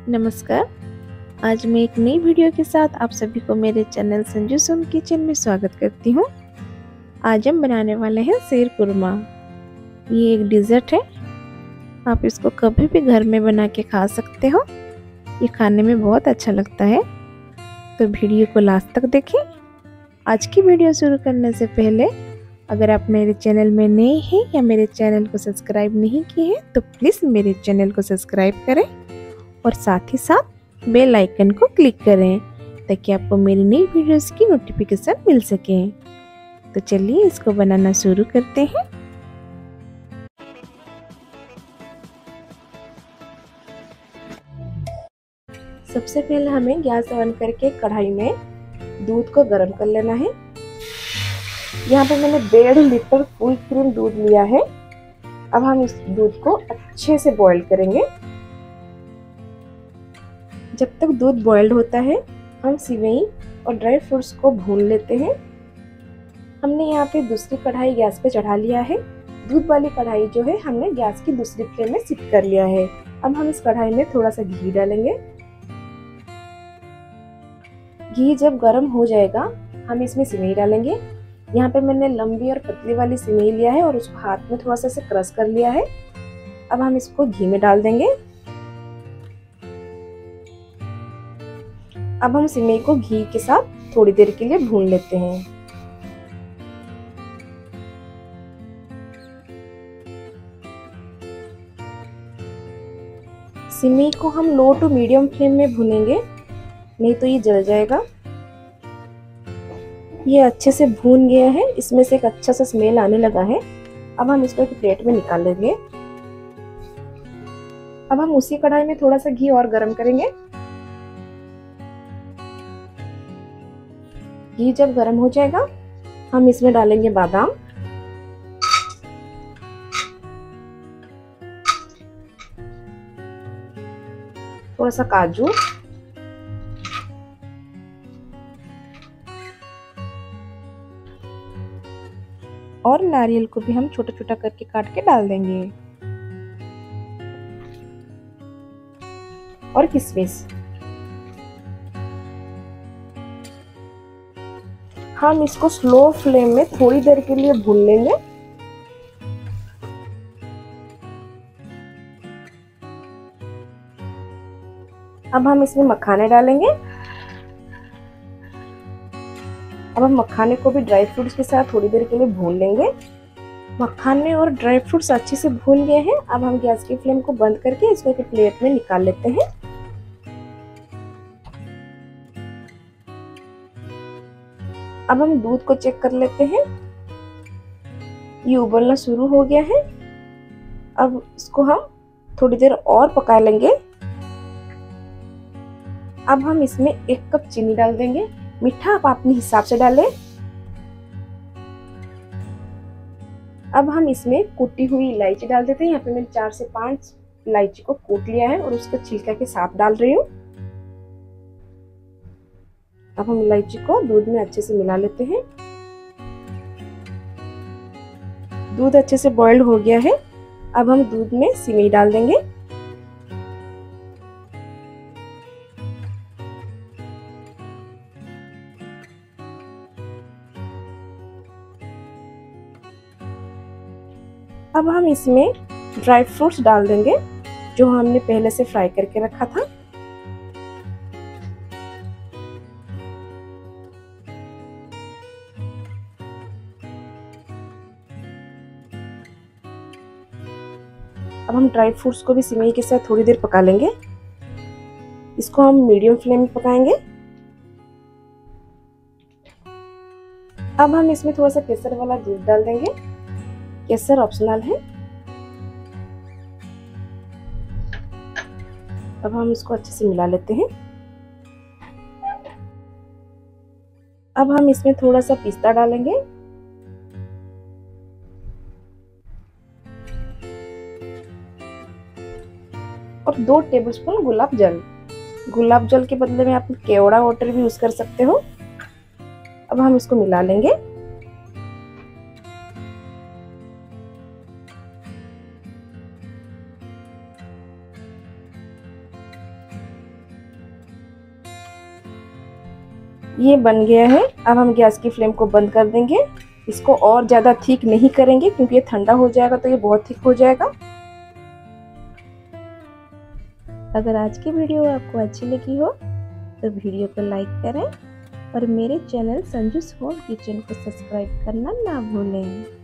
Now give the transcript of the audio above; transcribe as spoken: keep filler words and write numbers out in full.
नमस्कार। आज मैं एक नई वीडियो के साथ आप सभी को मेरे चैनल संजू सोन किचन में स्वागत करती हूँ। आज हम बनाने वाले हैं सेर कुरमा। ये एक डिज़र्ट है, आप इसको कभी भी घर में बना के खा सकते हो। ये खाने में बहुत अच्छा लगता है, तो वीडियो को लास्ट तक देखें। आज की वीडियो शुरू करने से पहले अगर आप मेरे चैनल में नए हैं या मेरे चैनल को सब्सक्राइब नहीं किए हैं तो प्लीज़ मेरे चैनल को सब्सक्राइब करें और साथ ही साथ बेल आइकन को क्लिक करें ताकि आपको मेरी नई वीडियोस की नोटिफिकेशन मिल सके। तो चलिए इसको बनाना शुरू करते हैं। सबसे पहले हमें गैस ऑन करके कढ़ाई में दूध को गर्म कर लेना है। यहाँ पे मैंने डेढ़ लीटर फुल क्रीम दूध लिया है। अब हम इस दूध को अच्छे से बॉईल करेंगे। जब तक दूध बॉइल्ड होता है हम सेवई और ड्राई फ्रूट्स को भून लेते हैं। हमने यहाँ पे दूसरी कढ़ाई गैस पे चढ़ा लिया है। दूध वाली कढ़ाई जो है हमने गैस की दूसरी फ्लेम में शिफ्ट कर लिया है। अब हम इस कढ़ाई में थोड़ा सा घी डालेंगे। घी जब गर्म हो जाएगा हम इसमें सेवई डालेंगे। यहाँ पे मैंने लंबी और पतली वाली सेवई लिया है और उसको हाथ में थोड़ा सा से क्रश कर लिया है। अब हम इसको घी में डाल देंगे। अब हम सेवई को घी के साथ थोड़ी देर के लिए भून लेते हैं। सेवई को हम लो टू मीडियम फ्लेम में भूनेंगे, नहीं तो ये जल जाएगा। ये अच्छे से भून गया है, इसमें से एक अच्छा सा स्मेल आने लगा है। अब हम इसको एक प्लेट में निकाल लेंगे। अब हम उसी कढ़ाई में थोड़ा सा घी और गरम करेंगे। घी जब गर्म हो जाएगा हम इसमें डालेंगे बादाम, थोड़ा सा काजू और नारियल को भी हम छोटा छोटा करके काट के डाल देंगे और किशमिश। हम इसको स्लो फ्लेम में थोड़ी देर के लिए भून लेंगे। अब हम इसमें मखाने डालेंगे। अब हम मखाने को भी ड्राई फ्रूट्स के साथ थोड़ी देर के लिए भून लेंगे। मखाने और ड्राई फ्रूट्स अच्छे से भून गए हैं। अब हम गैस की फ्लेम को बंद करके इसको एक प्लेट में निकाल लेते हैं। अब हम दूध को चेक कर लेते हैं। ये उबलना शुरू हो गया है। अब इसको हम थोड़ी देर और पका लेंगे। अब हम इसमें एक कप चीनी डाल देंगे। मीठा आप अपने हिसाब से डालें। अब हम इसमें कूटी हुई इलायची डाल देते हैं। यहाँ पे मैंने चार से पांच इलायची को कूट लिया है और उसको छिलका के साथ डाल रही हूँ। अब हम इलायची को दूध में अच्छे से मिला लेते हैं। दूध अच्छे से बॉइल्ड हो गया है। अब हम दूध में सेवई डाल देंगे। अब हम इसमें ड्राई फ्रूट्स डाल देंगे जो हमने पहले से फ्राई करके रखा था। अब हम ड्राई फ्रूट्स को भी सेवई के साथ थोड़ी देर पका लेंगे। इसको हम मीडियम फ्लेम में पकाएंगे। अब हम इसमें थोड़ा सा केसर वाला दूध डाल देंगे। केसर ऑप्शनल है। अब हम इसको अच्छे से मिला लेते हैं। अब हम इसमें थोड़ा सा पिस्ता डालेंगे और दो टेबलस्पून गुलाब जल। गुलाब जल के बदले में आप केवड़ा वाटर भी यूज कर सकते हो। अब हम इसको मिला लेंगे। ये बन गया है। अब हम गैस की फ्लेम को बंद कर देंगे। इसको और ज़्यादा थिक नहीं करेंगे क्योंकि ये ठंडा हो जाएगा तो ये बहुत थिक हो जाएगा। अगर आज की वीडियो आपको अच्छी लगी हो तो वीडियो को लाइक करें और मेरे चैनल संजूस होम किचन को सब्सक्राइब करना ना भूलें।